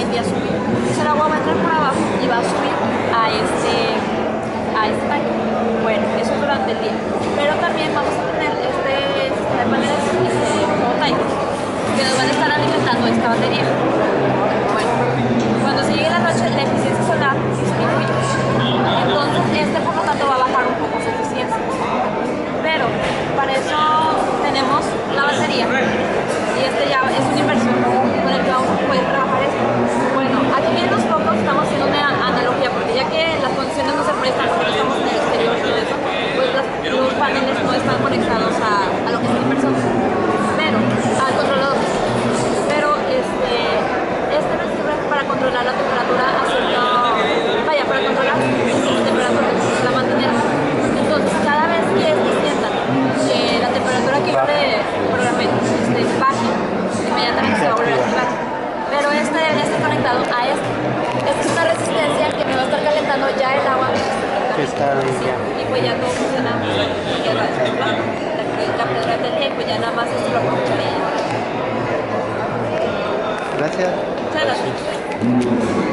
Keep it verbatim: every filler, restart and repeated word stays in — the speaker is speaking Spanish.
pretendía subir. Entonces el agua va a entrar por abajo y va a subir a este, a este tanque. Bueno, eso es durante el día. Pero también vamos a tener este sistema de paneles este, fotovoltaicos que nos van a estar alimentando esta batería. Bueno, cuando se llegue la noche, la eficiencia solar disminuye. Entonces, este por lo tanto va a bajar un poco su eficiencia. Pero para eso tenemos la batería y este ya es una inversión con el que vamos a poder trabajar esto. Bueno, aquí bien los focos estamos haciendo una analogía porque ya que las condiciones no se prestan porque estamos en el exterior y todo eso, pues las, los paneles no están conectados a, a lo que es el inversor, pero al controlador. Pero este, este nos sirve para controlar la temperatura haciendo, vaya, para controlar la temperatura, para mantenerla. Entonces, cada vez que este sientan que la temperatura que yo le programé este, baje, inmediatamente se va a volver a activar. Pero este debe estar conectado a este. Esta es una resistencia que me va a estar calentando ya el agua. Que está ya. Y pues ya todo funciona. Y ya va a estar blanco. La pedra del día, pues ya nada más esto lo aprovecharé. Gracias. Muchas gracias.